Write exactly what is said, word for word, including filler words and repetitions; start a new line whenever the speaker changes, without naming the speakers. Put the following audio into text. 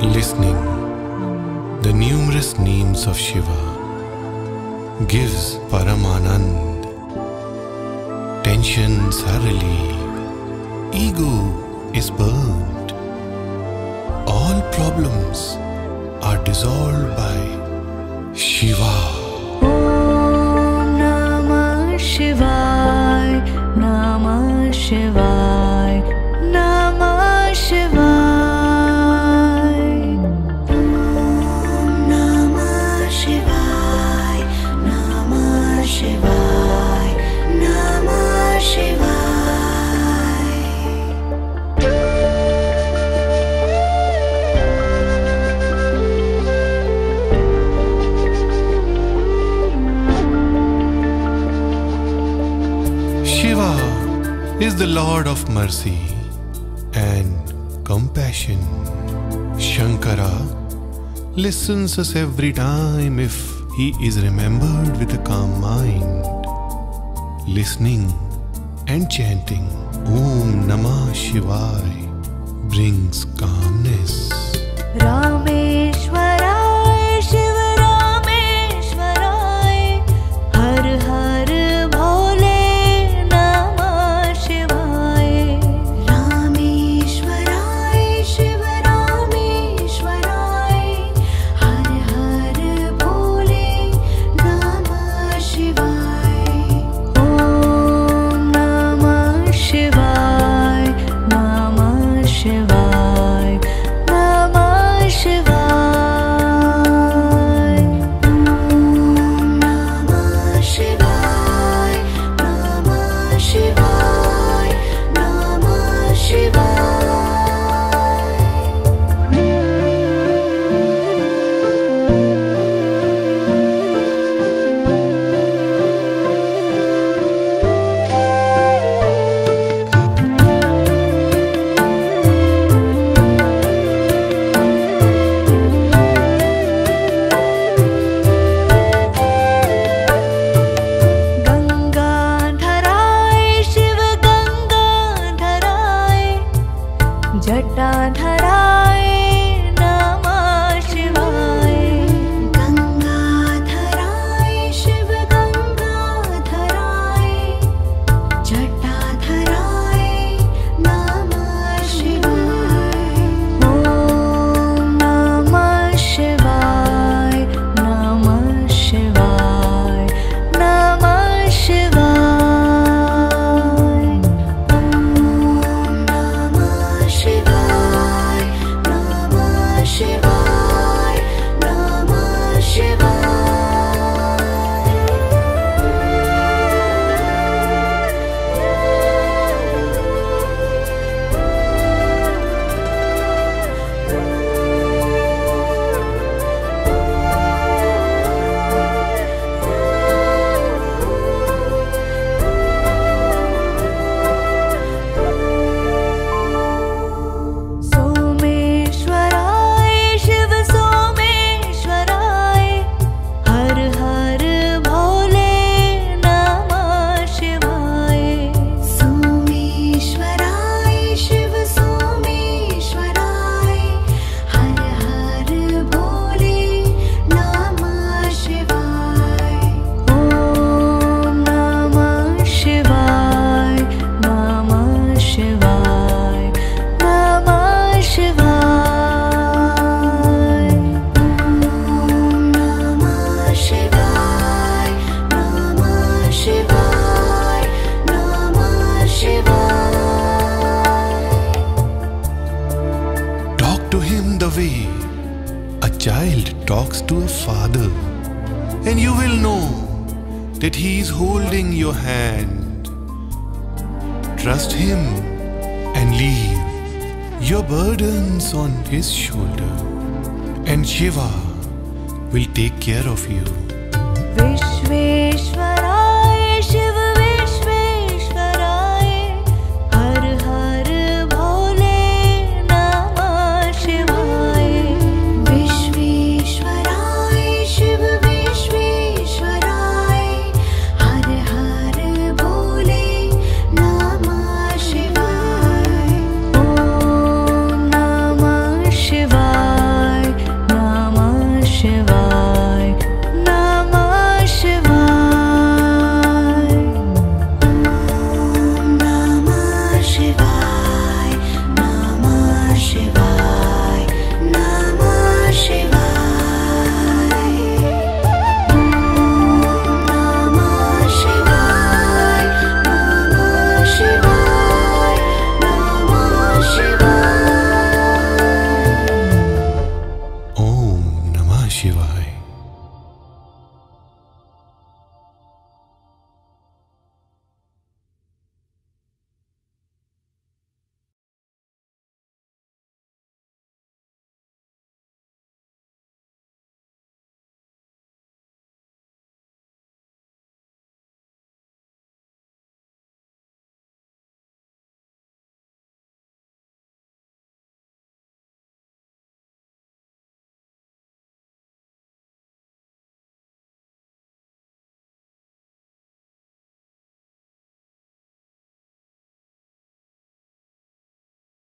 Listening the numerous names of Shiva gives Paramanand. Tensions are relieved, ego is burnt, all problems are dissolved by Shiva.
Om Namah Shivaya, Namah Shivaya, Namah Shivaya.
Shiva is the Lord of mercy and compassion. Shankara listens us every time if he is remembered with a calm mind. Listening and chanting Om Namah Shivaya brings calmness.
Rameshwaraya Shiv Rameshwaraya, Har Har Bhole Namah Shivaya. Rameshwaraya Shiv Rameshwaraya, Har Har Bhole Namah Shivaya. Om Namah Shivaya, Namah Shivaya, Namah Shivaya. Om Namah Shivaya, Namah Shivaya, Namah Shivaya. गंगाधराय Shiv गंगाधराय, जटाधराय नमः शिवाय. गंगाधराय शिव गंगाधराय, जटाधराय नमः शिवाय. ओम नमः शिवाय, नमः शिवाय, नमः शिवाय. Om Namah Shivaya, Namah Shivaya, Namah Shivaya. सोमेश्वराय Shiv सोमेश्वराय, हर हर भोले नमः शिवाय. सोमेश्वराय शिव सोमेश्वराय, हर हर भोले नमः शिवाय. ओम नमः शिवाय, नमः शिवाय, नमः शिवाय. Om Namah Shivaya, Namah Shivaya, Namah Shivaya.
Talk to him the way a child talks to a father, and you will know that he is holding your hand. Trust him and leave your burdens on his shoulder, and Shiva will take care of you.
Vishvesh